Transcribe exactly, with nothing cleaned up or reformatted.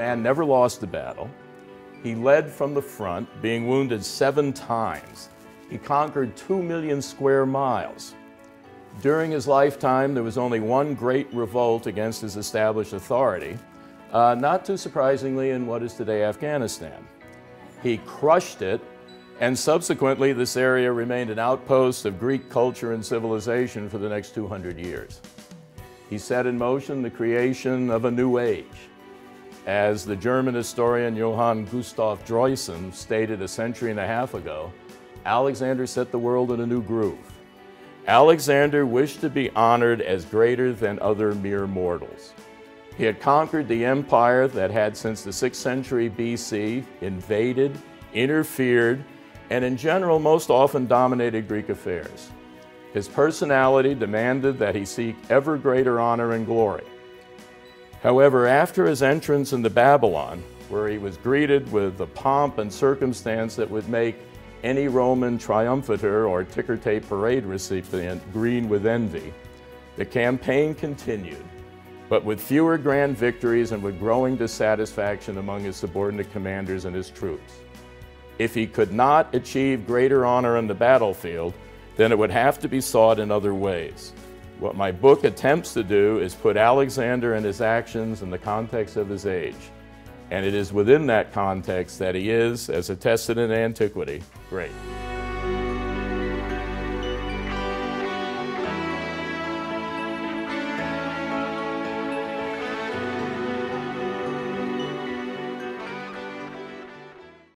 man never lost a battle. He led from the front, being wounded seven times. He conquered two million square miles. During his lifetime, there was only one great revolt against his established authority, uh, not too surprisingly in what is today Afghanistan. He crushed it, and subsequently this area remained an outpost of Greek culture and civilization for the next two hundred years. He set in motion the creation of a new age. As the German historian Johann Gustav Droysen stated a century and a half ago, Alexander set the world in a new groove. Alexander wished to be honored as greater than other mere mortals. He had conquered the empire that had since the sixth century B C invaded, interfered, and in general most often dominated Greek affairs. His personality demanded that he seek ever greater honor and glory. However, after his entrance into Babylon, where he was greeted with the pomp and circumstance that would make any Roman triumphator or ticker tape parade recipient green with envy, the campaign continued, but with fewer grand victories and with growing dissatisfaction among his subordinate commanders and his troops. If he could not achieve greater honor on the battlefield, then it would have to be sought in other ways. What my book attempts to do is put Alexander and his actions in the context of his age. And it is within that context that he is, as attested in antiquity, great.